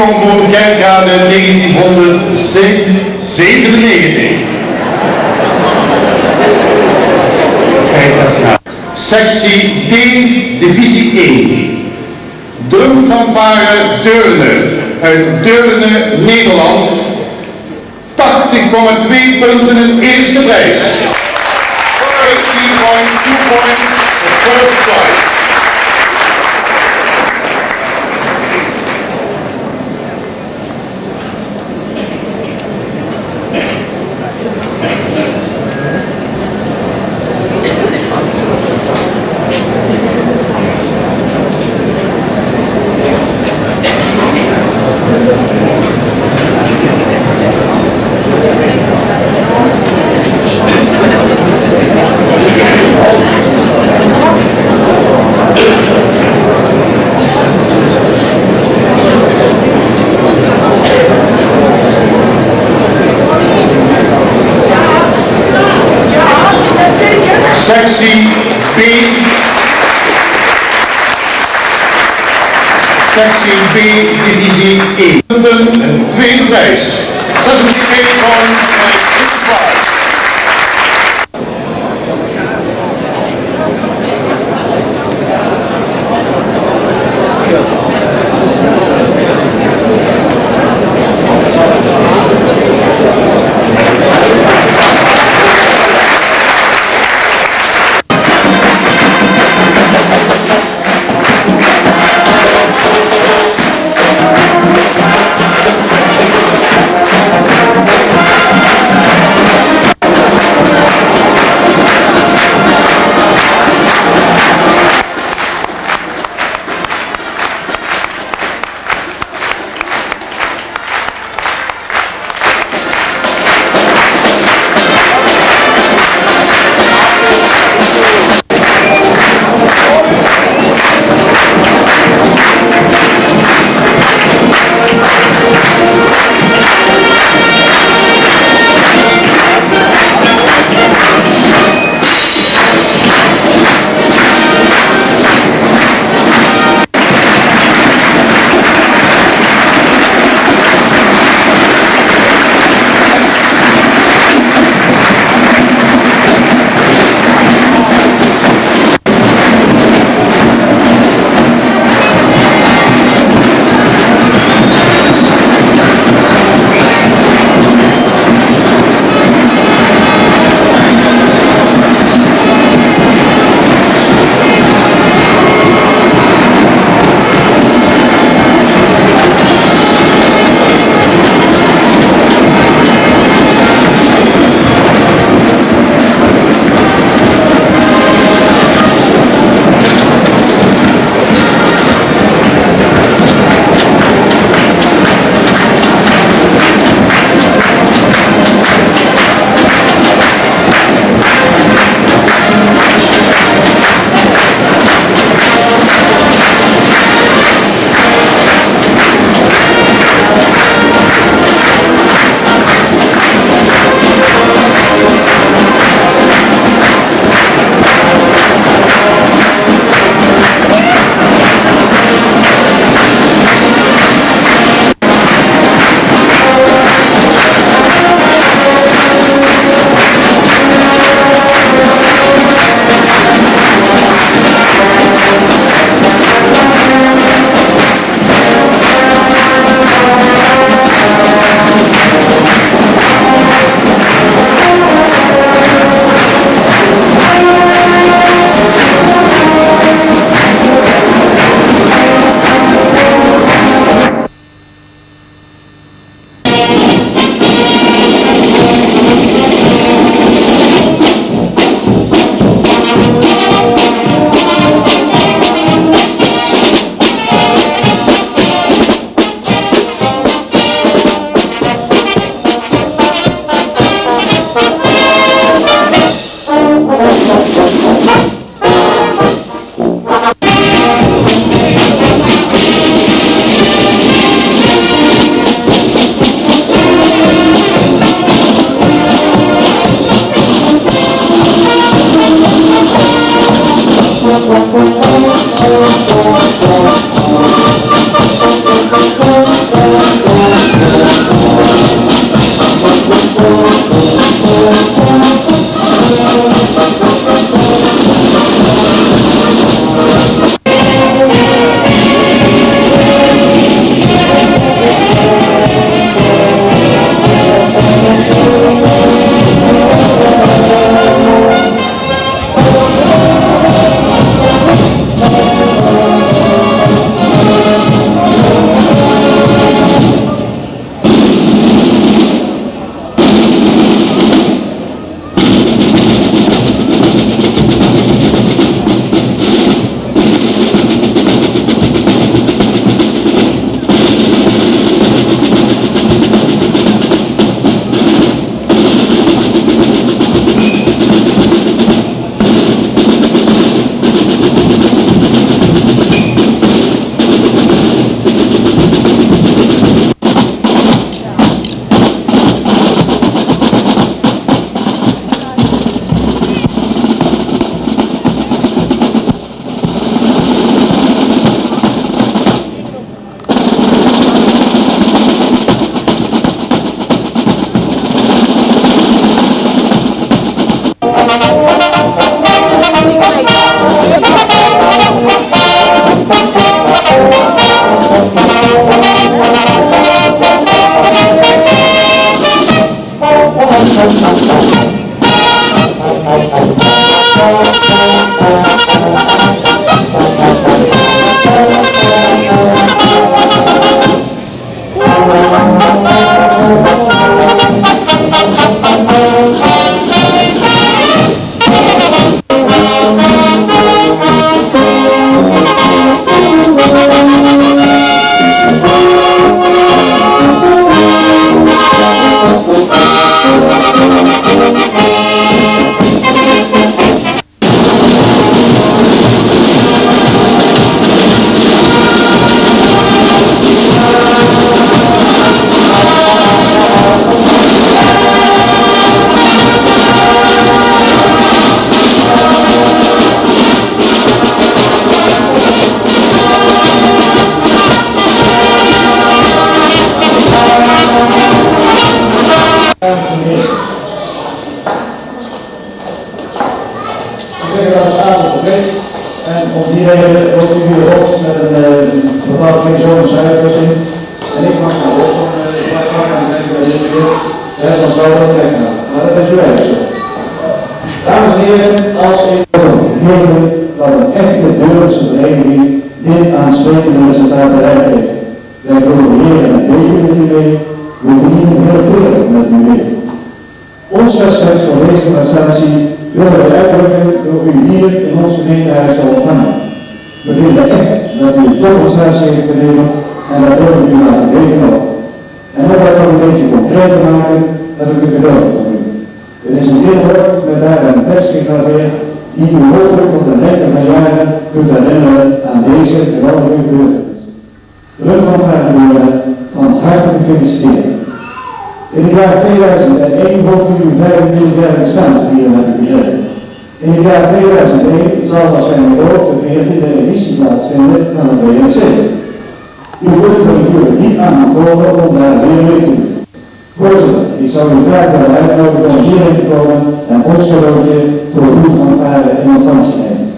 Tromboen Kerkrade 1997. Sectie D, divisie 1. Drumfanfare Deurne uit Deurne, Nederland. 80,2 punten in eerste prijs. 18,2 points the first prize. Sectie B. Sectie B, divisie 1. Een tweede prijs. 78 points and 65. zeggen dat het avond geweest. En om die reden wordt u hier op met een bepaald geen zo'n zuiverversing. En ik mag nou ook zo'n vlak aan het denken dat dit dan zou dat weggaan. Maar dat is uw eigen zo. Dames en heren, als ik vergeten dat een echte Deurse vereniging dit aansprekende resultaat bereikt heeft. Wij proberen het beter met u mee, we verdienen heel veel met u mee. Ons respect voor deze prestatie willen we uitdrukken door u hier in ons gemeentehuis te ontvangen. We vinden echt dat u een topprestatie heeft geleverd en dat willen we u laten weten ook. En om dat nog een beetje concreet te maken, heb ik u geduld voor u. Er is een billboard met daar een tekst gegraveerd die u hopelijk op de lengte van jaren kunt herinneren aan deze geweldige gebeurtenis. Terug van harte gefeliciteerd. In het jaar 2001 hoopt u uw 25-jarige bestaansvieren met uw gezin. In het jaar 2001 zal waarschijnlijk ook de 14e editie plaatsvinden van het WNC. U kunt er natuurlijk niet aankomen om daar weer mee te doen. Voorzitter, ik zou u graag willen uitnodigen om hierheen te komen en ons cadeautje voor uw fanfare in ontvangst te nemen.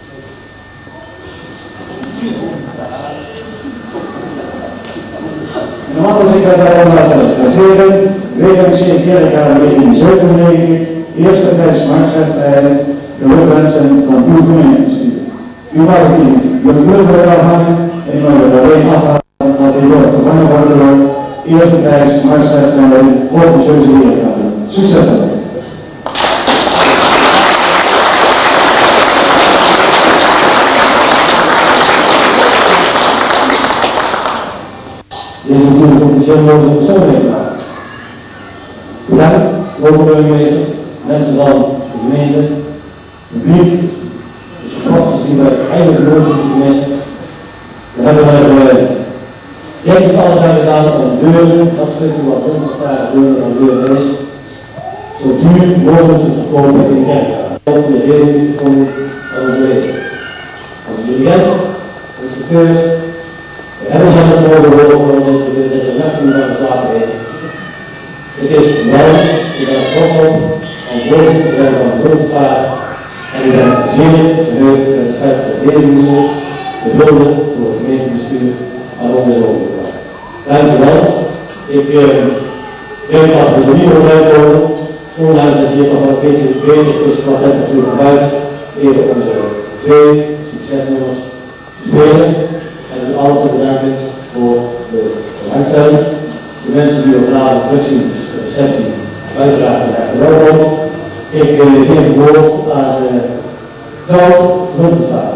Normaal is ik dat daar allemaal te traceren. WNC Kerkrade 1997, eerste prijs marktwedstrijden, gelukwensen van uw gemeentebestuur. U mag het hier de kleur afhangen en u mag het alleen afhalen als u wordt vervangen worden door eerste prijs marktwedstrijden voor de Zeeuwse Kerkrade. Succes ermee! Dit is natuurlijk officieel mogelijk persoonlijk maken. Bedankt, burgemeester, mensen van de gemeente, de publiek, de supporters die wij eigenlijk nooit moeten missen. We hebben denk ik alles aan gedaan om deuren, dat stukje wat onverstaande deuren van deuren is, zo duur mogelijk te verkopen in de kerk. Dat is de reden van onze leven. Als dirigent, instructeurs, we hebben zelfs mogen horen van ons instructeur dat je nacht niet aan het slapen heeft. Het is warm, ik ben er trots op, als voorzitter te zijn van de grondvaart en ik ben zeer verheugd met het feit dat deze moeder gevulde door het gemeentebestuur aan ons is overgebracht. Dankjewel. Ik denk dat we er niet over uitkomen, ondanks dat hier nog een beetje beter is wat het natuurlijk van buiten, even onze twee succesnummers spelen en u allen te bedanken voor de belangstelling. De mensen die we vanavond terugzien, de receptie, uiteraard welkom. Ik geef het woord aan de vrouw Rundenvaart.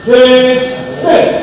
Finish. Best.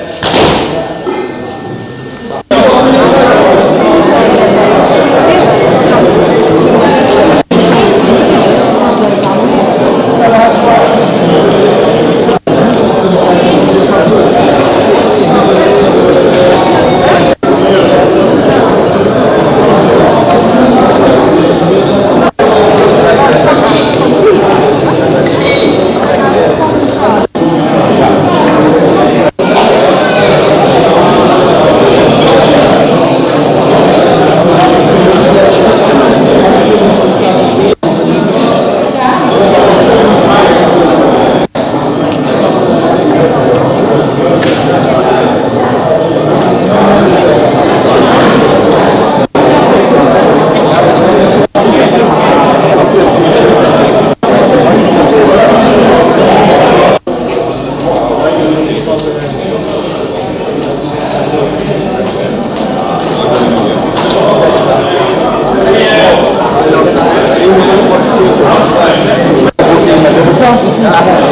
Ja.